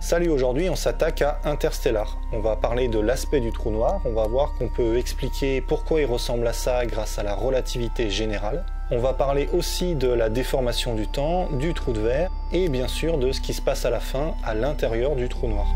Salut, aujourd'hui on s'attaque à Interstellar. On va parler de l'aspect du trou noir, on va voir qu'on peut expliquer pourquoi il ressemble à ça grâce à la relativité générale. On va parler aussi de la déformation du temps, du trou de verre et bien sûr de ce qui se passe à la fin à l'intérieur du trou noir.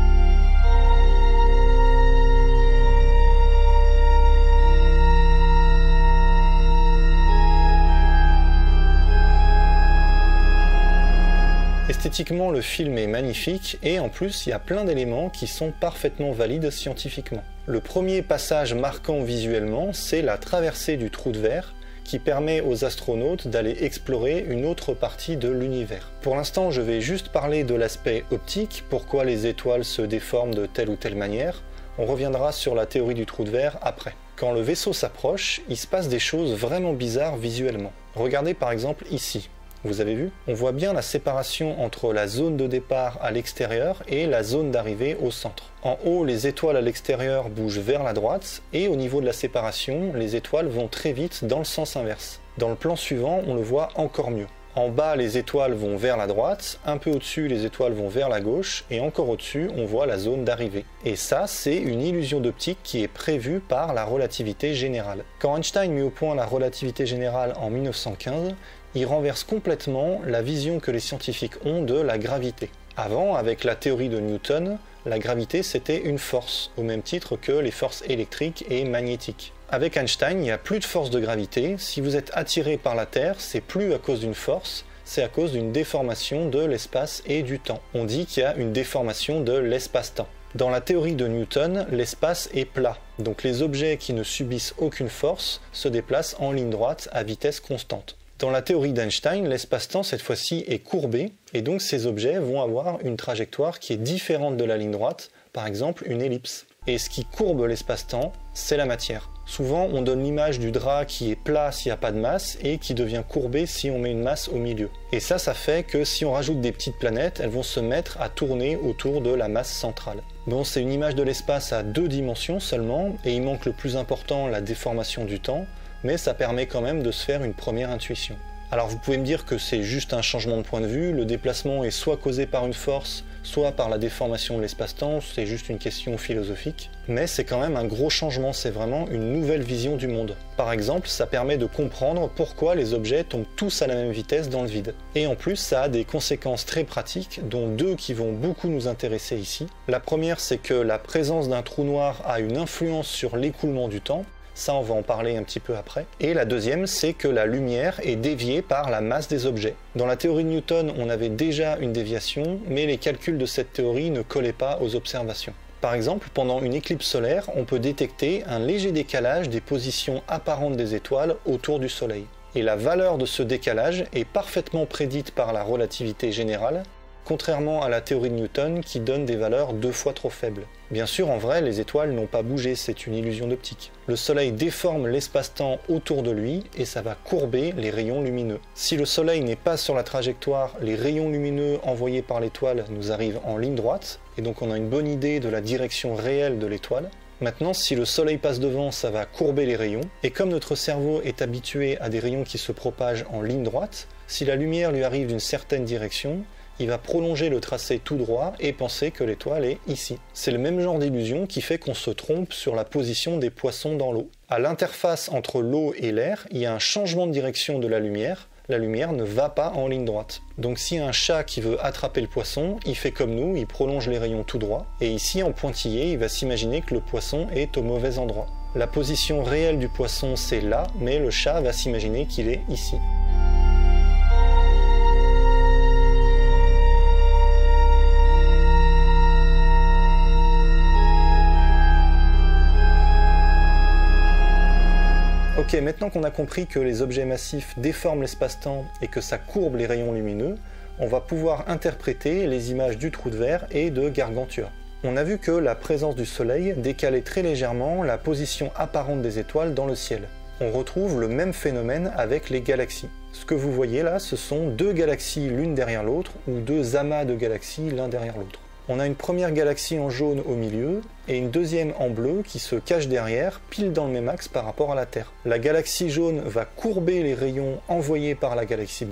Esthétiquement, le film est magnifique et en plus, il y a plein d'éléments qui sont parfaitement valides scientifiquement. Le premier passage marquant visuellement, c'est la traversée du trou de verre qui permet aux astronautes d'aller explorer une autre partie de l'univers. Pour l'instant, je vais juste parler de l'aspect optique, pourquoi les étoiles se déforment de telle ou telle manière. On reviendra sur la théorie du trou de verre après. Quand le vaisseau s'approche, il se passe des choses vraiment bizarres visuellement. Regardez par exemple ici. Vous avez vu? On voit bien la séparation entre la zone de départ à l'extérieur et la zone d'arrivée au centre. En haut, les étoiles à l'extérieur bougent vers la droite et au niveau de la séparation, les étoiles vont très vite dans le sens inverse. Dans le plan suivant, on le voit encore mieux. En bas, les étoiles vont vers la droite, un peu au-dessus, les étoiles vont vers la gauche et encore au-dessus, on voit la zone d'arrivée. Et ça, c'est une illusion d'optique qui est prévue par la relativité générale. Quand Einstein mit au point la relativité générale en 1915, il renverse complètement la vision que les scientifiques ont de la gravité. Avant, avec la théorie de Newton, la gravité c'était une force, au même titre que les forces électriques et magnétiques. Avec Einstein, il n'y a plus de force de gravité. Si vous êtes attiré par la Terre, c'est plus à cause d'une force, c'est à cause d'une déformation de l'espace et du temps. On dit qu'il y a une déformation de l'espace-temps. Dans la théorie de Newton, l'espace est plat, donc les objets qui ne subissent aucune force se déplacent en ligne droite à vitesse constante. Dans la théorie d'Einstein, l'espace-temps cette fois-ci est courbé, et donc ces objets vont avoir une trajectoire qui est différente de la ligne droite, par exemple une ellipse. Et ce qui courbe l'espace-temps, c'est la matière. Souvent, on donne l'image du drap qui est plat s'il n'y a pas de masse et qui devient courbé si on met une masse au milieu. Et ça fait que si on rajoute des petites planètes, elles vont se mettre à tourner autour de la masse centrale. Bon, c'est une image de l'espace à 2 dimensions seulement, et il manque le plus important, la déformation du temps, mais ça permet quand même de se faire une première intuition. Alors vous pouvez me dire que c'est juste un changement de point de vue, le déplacement est soit causé par une force, soit par la déformation de l'espace-temps, c'est juste une question philosophique. Mais c'est quand même un gros changement, c'est vraiment une nouvelle vision du monde. Par exemple, ça permet de comprendre pourquoi les objets tombent tous à la même vitesse dans le vide. Et en plus, ça a des conséquences très pratiques, dont 2 qui vont beaucoup nous intéresser ici. La première, c'est que la présence d'un trou noir a une influence sur l'écoulement du temps. Ça, on va en parler un petit peu après. Et la deuxième, c'est que la lumière est déviée par la masse des objets. Dans la théorie de Newton, on avait déjà une déviation, mais les calculs de cette théorie ne collaient pas aux observations. Par exemple, pendant une éclipse solaire, on peut détecter un léger décalage des positions apparentes des étoiles autour du Soleil. Et la valeur de ce décalage est parfaitement prédite par la relativité générale, contrairement à la théorie de Newton qui donne des valeurs 2 fois trop faibles. Bien sûr, en vrai, les étoiles n'ont pas bougé, c'est une illusion d'optique. Le Soleil déforme l'espace-temps autour de lui et ça va courber les rayons lumineux. Si le Soleil n'est pas sur la trajectoire, les rayons lumineux envoyés par l'étoile nous arrivent en ligne droite, et donc on a une bonne idée de la direction réelle de l'étoile. Maintenant, si le Soleil passe devant, ça va courber les rayons, et comme notre cerveau est habitué à des rayons qui se propagent en ligne droite, si la lumière lui arrive d'une certaine direction, il va prolonger le tracé tout droit et penser que l'étoile est ici. C'est le même genre d'illusion qui fait qu'on se trompe sur la position des poissons dans l'eau. À l'interface entre l'eau et l'air, il y a un changement de direction de la lumière ne va pas en ligne droite. Donc si un chat qui veut attraper le poisson, il fait comme nous, il prolonge les rayons tout droit, et ici en pointillé, il va s'imaginer que le poisson est au mauvais endroit. La position réelle du poisson c'est là, mais le chat va s'imaginer qu'il est ici. Ok, maintenant qu'on a compris que les objets massifs déforment l'espace-temps et que ça courbe les rayons lumineux, on va pouvoir interpréter les images du trou de verre et de Gargantua. On a vu que la présence du Soleil décalait très légèrement la position apparente des étoiles dans le ciel. On retrouve le même phénomène avec les galaxies. Ce que vous voyez là, ce sont 2 galaxies l'une derrière l'autre ou 2 amas de galaxies l'un derrière l'autre. On a une première galaxie en jaune au milieu et une deuxième en bleu qui se cache derrière, pile dans le même axe par rapport à la Terre. La galaxie jaune va courber les rayons envoyés par la galaxie bleue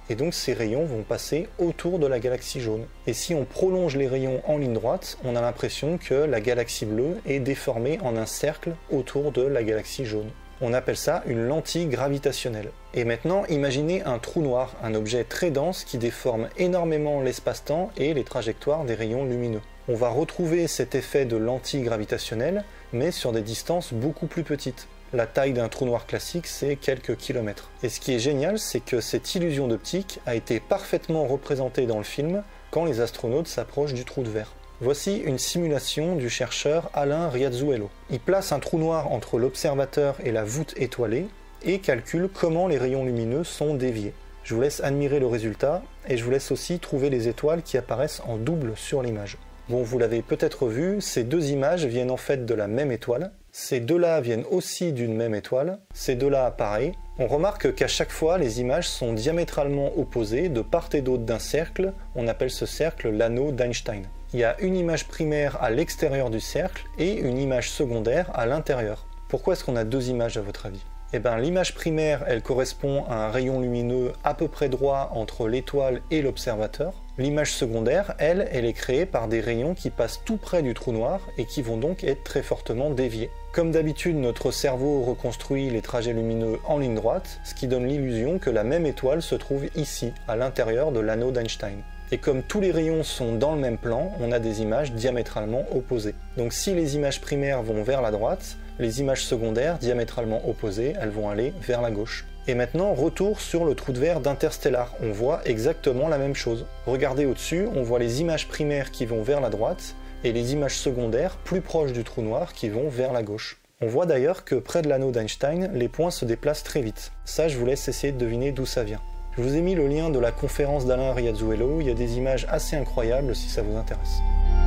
et donc ces rayons vont passer autour de la galaxie jaune. Et si on prolonge les rayons en ligne droite, on a l'impression que la galaxie bleue est déformée en un cercle autour de la galaxie jaune. On appelle ça une lentille gravitationnelle. Et maintenant, imaginez un trou noir, un objet très dense qui déforme énormément l'espace-temps et les trajectoires des rayons lumineux. On va retrouver cet effet de lentille gravitationnelle, mais sur des distances beaucoup plus petites. La taille d'un trou noir classique, c'est quelques kilomètres. Et ce qui est génial, c'est que cette illusion d'optique a été parfaitement représentée dans le film quand les astronautes s'approchent du trou de verre. Voici une simulation du chercheur Alain Riazuelo. Il place un trou noir entre l'observateur et la voûte étoilée et calcule comment les rayons lumineux sont déviés. Je vous laisse admirer le résultat et je vous laisse aussi trouver les étoiles qui apparaissent en double sur l'image. Bon, vous l'avez peut-être vu, ces deux images viennent en fait de la même étoile. Ces deux-là viennent aussi d'une même étoile. Ces deux-là, pareil. On remarque qu'à chaque fois, les images sont diamétralement opposées de part et d'autre d'un cercle. On appelle ce cercle l'anneau d'Einstein. Il y a une image primaire à l'extérieur du cercle et une image secondaire à l'intérieur. Pourquoi est-ce qu'on a deux images à votre avis ? Eh bien, l'image primaire, elle correspond à un rayon lumineux à peu près droit entre l'étoile et l'observateur. L'image secondaire, elle est créée par des rayons qui passent tout près du trou noir et qui vont donc être très fortement déviés. Comme d'habitude, notre cerveau reconstruit les trajets lumineux en ligne droite, ce qui donne l'illusion que la même étoile se trouve ici, à l'intérieur de l'anneau d'Einstein. Et comme tous les rayons sont dans le même plan, on a des images diamétralement opposées. Donc si les images primaires vont vers la droite, les images secondaires diamétralement opposées, elles vont aller vers la gauche. Et maintenant, retour sur le trou de verre d'Interstellar. On voit exactement la même chose. Regardez au-dessus, on voit les images primaires qui vont vers la droite et les images secondaires plus proches du trou noir qui vont vers la gauche. On voit d'ailleurs que près de l'anneau d'Einstein, les points se déplacent très vite. Ça, je vous laisse essayer de deviner d'où ça vient. Je vous ai mis le lien de la conférence d'Alain Riazuelo, il y a des images assez incroyables si ça vous intéresse.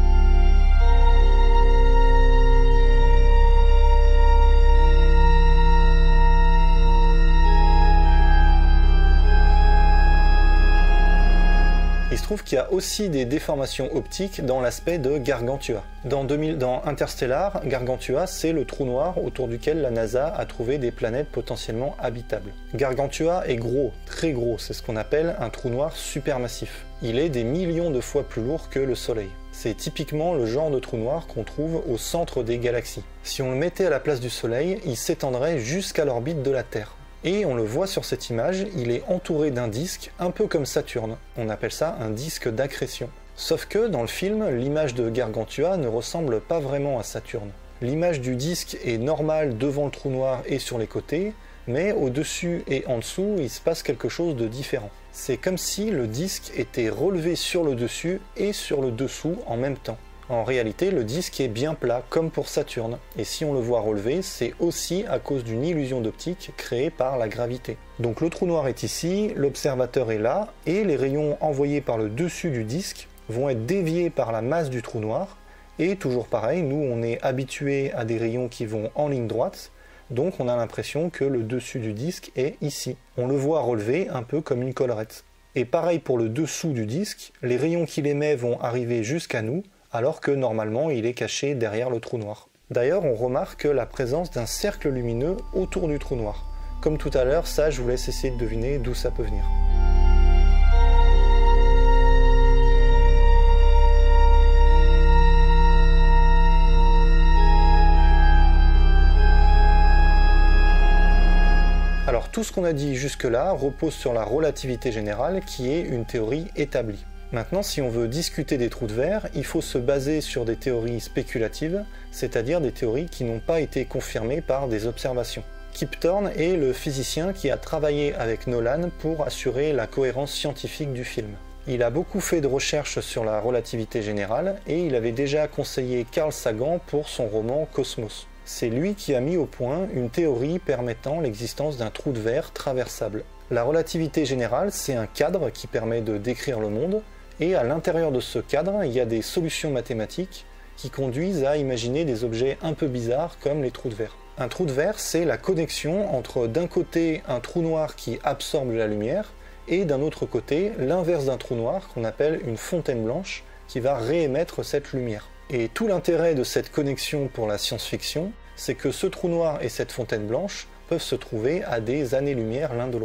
Il se trouve qu'il y a aussi des déformations optiques dans l'aspect de Gargantua. Dans Interstellar, Gargantua, c'est le trou noir autour duquel la NASA a trouvé des planètes potentiellement habitables. Gargantua est gros, très gros, c'est ce qu'on appelle un trou noir supermassif. Il est des millions de fois plus lourd que le Soleil. C'est typiquement le genre de trou noir qu'on trouve au centre des galaxies. Si on le mettait à la place du Soleil, il s'étendrait jusqu'à l'orbite de la Terre. Et on le voit sur cette image, il est entouré d'un disque, un peu comme Saturne. On appelle ça un disque d'accrétion. Sauf que dans le film, l'image de Gargantua ne ressemble pas vraiment à Saturne. L'image du disque est normale devant le trou noir et sur les côtés, mais au-dessus et en dessous, il se passe quelque chose de différent. C'est comme si le disque était relevé sur le dessus et sur le dessous en même temps. En réalité, le disque est bien plat, comme pour Saturne, et si on le voit relevé, c'est aussi à cause d'une illusion d'optique créée par la gravité. Donc le trou noir est ici, l'observateur est là, et les rayons envoyés par le dessus du disque vont être déviés par la masse du trou noir, et toujours pareil, nous on est habitués à des rayons qui vont en ligne droite, donc on a l'impression que le dessus du disque est ici. On le voit relevé un peu comme une collerette. Et pareil pour le dessous du disque, les rayons qu'il émet vont arriver jusqu'à nous, alors que normalement il est caché derrière le trou noir. D'ailleurs, on remarque la présence d'un cercle lumineux autour du trou noir. Comme tout à l'heure, ça je vous laisse essayer de deviner d'où ça peut venir. Alors tout ce qu'on a dit jusque-là repose sur la relativité générale qui est une théorie établie. Maintenant, si on veut discuter des trous de verre, il faut se baser sur des théories spéculatives, c'est-à-dire des théories qui n'ont pas été confirmées par des observations. Kip Thorne est le physicien qui a travaillé avec Nolan pour assurer la cohérence scientifique du film. Il a beaucoup fait de recherches sur la relativité générale et il avait déjà conseillé Carl Sagan pour son roman Cosmos. C'est lui qui a mis au point une théorie permettant l'existence d'un trou de verre traversable. La relativité générale, c'est un cadre qui permet de décrire le monde, et à l'intérieur de ce cadre, il y a des solutions mathématiques qui conduisent à imaginer des objets un peu bizarres comme les trous de verre. Un trou de verre, c'est la connexion entre d'un côté un trou noir qui absorbe la lumière et d'un autre côté l'inverse d'un trou noir qu'on appelle une fontaine blanche qui va réémettre cette lumière. Et tout l'intérêt de cette connexion pour la science-fiction, c'est que ce trou noir et cette fontaine blanche peuvent se trouver à des années-lumière l'un de l'autre.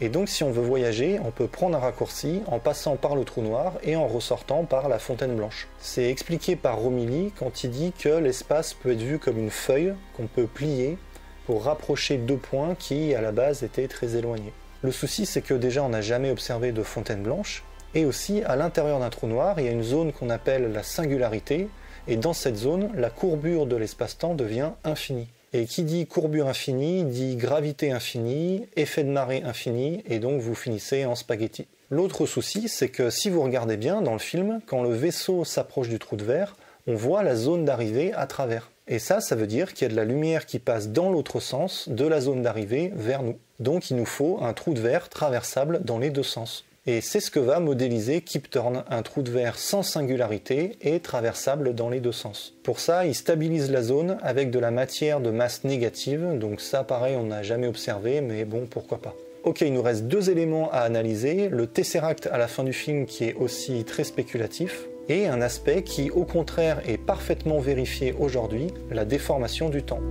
Et donc si on veut voyager, on peut prendre un raccourci en passant par le trou noir et en ressortant par la fontaine blanche. C'est expliqué par Romilly quand il dit que l'espace peut être vu comme une feuille qu'on peut plier pour rapprocher deux points qui à la base étaient très éloignés. Le souci c'est que déjà on n'a jamais observé de fontaine blanche, et aussi à l'intérieur d'un trou noir il y a une zone qu'on appelle la singularité, et dans cette zone la courbure de l'espace-temps devient infinie. Et qui dit courbure infinie dit gravité infinie, effet de marée infini, et donc vous finissez en spaghetti. L'autre souci, c'est que si vous regardez bien dans le film, quand le vaisseau s'approche du trou de verre, on voit la zone d'arrivée à travers. Et ça veut dire qu'il y a de la lumière qui passe dans l'autre sens de la zone d'arrivée vers nous. Donc il nous faut un trou de verre traversable dans les deux sens. Et c'est ce que va modéliser Kip Thorne, un trou de verre sans singularité et traversable dans les deux sens. Pour ça, il stabilise la zone avec de la matière de masse négative, donc ça pareil on n'a jamais observé, mais bon pourquoi pas. Ok, il nous reste deux éléments à analyser, le Tesseract à la fin du film qui est aussi très spéculatif, et un aspect qui au contraire est parfaitement vérifié aujourd'hui, la déformation du temps.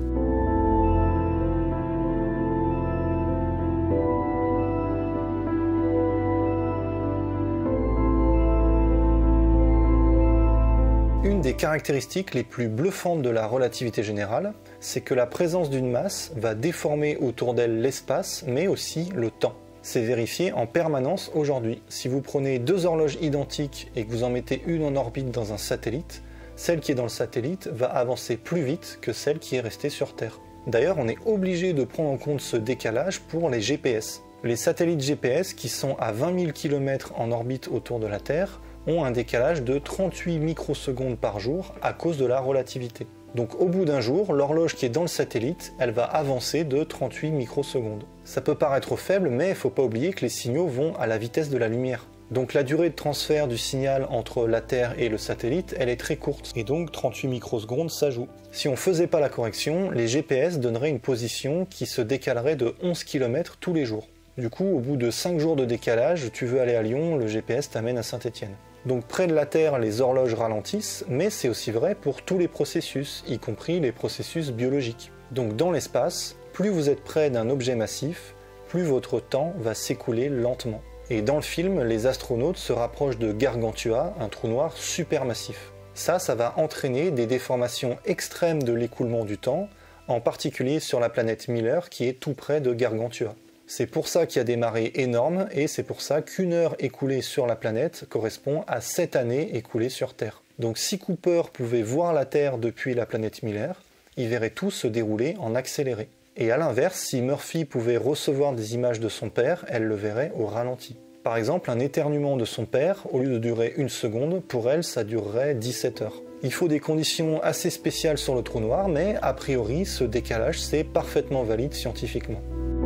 Une des caractéristiques les plus bluffantes de la relativité générale, c'est que la présence d'une masse va déformer autour d'elle l'espace, mais aussi le temps. C'est vérifié en permanence aujourd'hui. Si vous prenez deux horloges identiques et que vous en mettez une en orbite dans un satellite, celle qui est dans le satellite va avancer plus vite que celle qui est restée sur Terre. D'ailleurs, on est obligé de prendre en compte ce décalage pour les GPS. Les satellites GPS qui sont à 20 000 km en orbite autour de la Terre ont un décalage de 38 microsecondes par jour à cause de la relativité. Donc au bout d'un jour, l'horloge qui est dans le satellite, elle va avancer de 38 microsecondes. Ça peut paraître faible, mais il ne faut pas oublier que les signaux vont à la vitesse de la lumière. Donc la durée de transfert du signal entre la Terre et le satellite, elle est très courte. Et donc 38 microsecondes, ça joue. Si on ne faisait pas la correction, les GPS donneraient une position qui se décalerait de 11 km tous les jours. Du coup, au bout de 5 jours de décalage, tu veux aller à Lyon, le GPS t'amène à Saint-Étienne. Donc près de la Terre, les horloges ralentissent, mais c'est aussi vrai pour tous les processus, y compris les processus biologiques. Donc dans l'espace, plus vous êtes près d'un objet massif, plus votre temps va s'écouler lentement. Et dans le film, les astronautes se rapprochent de Gargantua, un trou noir supermassif. Ça va entraîner des déformations extrêmes de l'écoulement du temps, en particulier sur la planète Miller qui est tout près de Gargantua. C'est pour ça qu'il y a des marées énormes et c'est pour ça qu'une heure écoulée sur la planète correspond à 7 années écoulées sur Terre. Donc si Cooper pouvait voir la Terre depuis la planète Miller, il verrait tout se dérouler en accéléré. Et à l'inverse, si Murphy pouvait recevoir des images de son père, elle le verrait au ralenti. Par exemple, un éternuement de son père, au lieu de durer 1 seconde, pour elle ça durerait 17 heures. Il faut des conditions assez spéciales sur le trou noir, mais a priori ce décalage c'est parfaitement valide scientifiquement.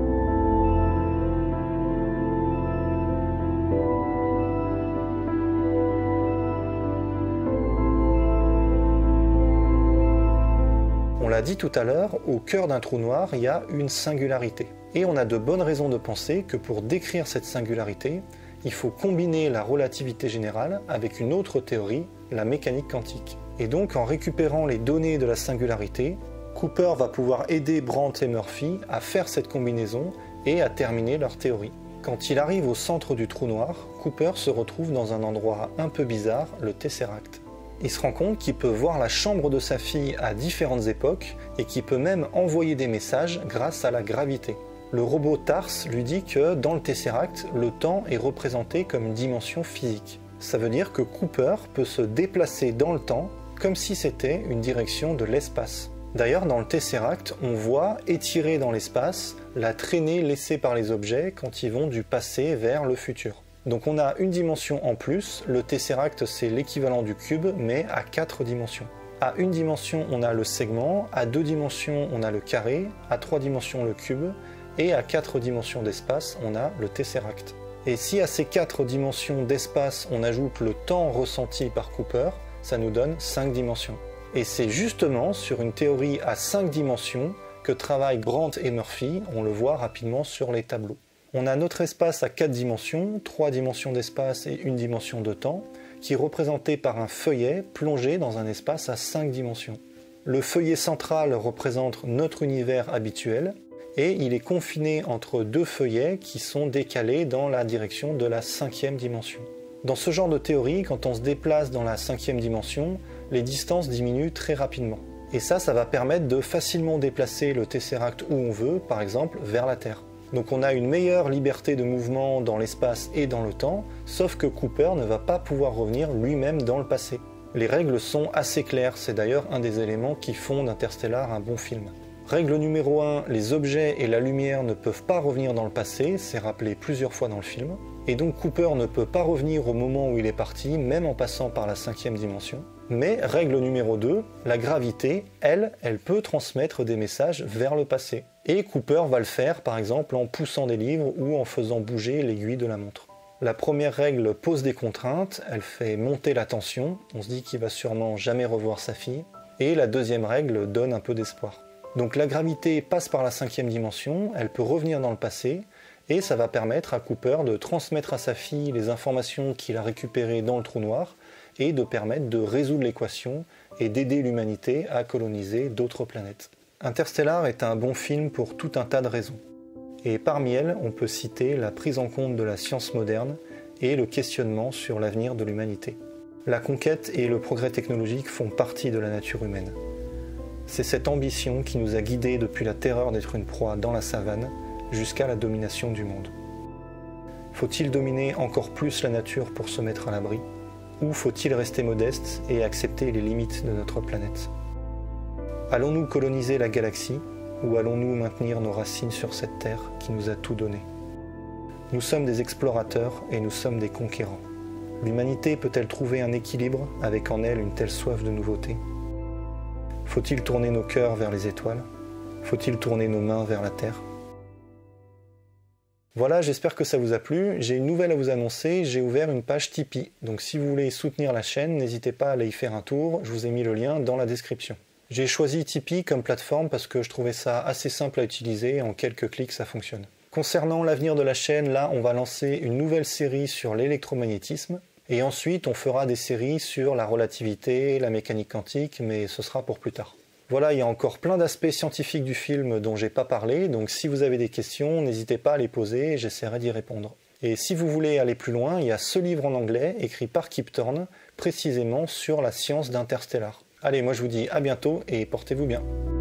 On l'a dit tout à l'heure, au cœur d'un trou noir, il y a une singularité. Et on a de bonnes raisons de penser que pour décrire cette singularité, il faut combiner la relativité générale avec une autre théorie, la mécanique quantique. Et donc en récupérant les données de la singularité, Cooper va pouvoir aider Brandt et Murphy à faire cette combinaison et à terminer leur théorie. Quand il arrive au centre du trou noir, Cooper se retrouve dans un endroit un peu bizarre, le Tesseract. Il se rend compte qu'il peut voir la chambre de sa fille à différentes époques et qu'il peut même envoyer des messages grâce à la gravité. Le robot TARS lui dit que dans le Tesseract, le temps est représenté comme une dimension physique. Ça veut dire que Cooper peut se déplacer dans le temps comme si c'était une direction de l'espace. D'ailleurs, dans le Tesseract, on voit étirer dans l'espace la traînée laissée par les objets quand ils vont du passé vers le futur. Donc on a une dimension en plus, le Tesseract c'est l'équivalent du cube mais à 4 dimensions. À une dimension on a le segment, à 2 dimensions on a le carré, à 3 dimensions le cube et à 4 dimensions d'espace on a le Tesseract. Et si à ces 4 dimensions d'espace on ajoute le temps ressenti par Cooper, ça nous donne 5 dimensions. Et c'est justement sur une théorie à 5 dimensions que travaillent Brandt et Murphy, on le voit rapidement sur les tableaux. On a notre espace à 4 dimensions, 3 dimensions d'espace et 1 dimension de temps, qui est représenté par un feuillet plongé dans un espace à 5 dimensions. Le feuillet central représente notre univers habituel, et il est confiné entre deux feuillets qui sont décalés dans la direction de la 5e dimension. Dans ce genre de théorie, quand on se déplace dans la 5e dimension, les distances diminuent très rapidement. Et ça va permettre de facilement déplacer le Tesseract où on veut, par exemple vers la Terre. Donc on a une meilleure liberté de mouvement dans l'espace et dans le temps, sauf que Cooper ne va pas pouvoir revenir lui-même dans le passé. Les règles sont assez claires, c'est d'ailleurs un des éléments qui font d'Interstellar un bon film. Règle numéro 1, les objets et la lumière ne peuvent pas revenir dans le passé, c'est rappelé plusieurs fois dans le film. Et donc Cooper ne peut pas revenir au moment où il est parti, même en passant par la 5e dimension. Mais règle numéro 2, la gravité, elle peut transmettre des messages vers le passé. Et Cooper va le faire par exemple en poussant des livres ou en faisant bouger l'aiguille de la montre. La première règle pose des contraintes, elle fait monter la tension, on se dit qu'il va sûrement jamais revoir sa fille. Et la deuxième règle donne un peu d'espoir. Donc la gravité passe par la 5e dimension, elle peut revenir dans le passé, et ça va permettre à Cooper de transmettre à sa fille les informations qu'il a récupérées dans le trou noir, et de permettre de résoudre l'équation et d'aider l'humanité à coloniser d'autres planètes. Interstellar est un bon film pour tout un tas de raisons. Et parmi elles, on peut citer la prise en compte de la science moderne et le questionnement sur l'avenir de l'humanité. La conquête et le progrès technologique font partie de la nature humaine. C'est cette ambition qui nous a guidés depuis la terreur d'être une proie dans la savane jusqu'à la domination du monde. Faut-il dominer encore plus la nature pour se mettre à l'abri ? Ou faut-il rester modeste et accepter les limites de notre planète ? Allons-nous coloniser la galaxie ou allons-nous maintenir nos racines sur cette terre qui nous a tout donné ? Nous sommes des explorateurs et nous sommes des conquérants. L'humanité peut-elle trouver un équilibre avec en elle une telle soif de nouveauté ? Faut-il tourner nos cœurs vers les étoiles ? Faut-il tourner nos mains vers la terre ? Voilà, j'espère que ça vous a plu. J'ai une nouvelle à vous annoncer, j'ai ouvert une page Tipeee. Donc si vous voulez soutenir la chaîne, n'hésitez pas à aller y faire un tour, je vous ai mis le lien dans la description. J'ai choisi Tipeee comme plateforme parce que je trouvais ça assez simple à utiliser, en quelques clics ça fonctionne. Concernant l'avenir de la chaîne, là on va lancer une nouvelle série sur l'électromagnétisme, et ensuite on fera des séries sur la relativité, la mécanique quantique, mais ce sera pour plus tard. Voilà, il y a encore plein d'aspects scientifiques du film dont j'ai pas parlé, donc si vous avez des questions, n'hésitez pas à les poser et j'essaierai d'y répondre. Et si vous voulez aller plus loin, il y a ce livre en anglais, écrit par Kip Thorne, précisément sur la science d'Interstellar. Allez, moi je vous dis à bientôt et portez-vous bien.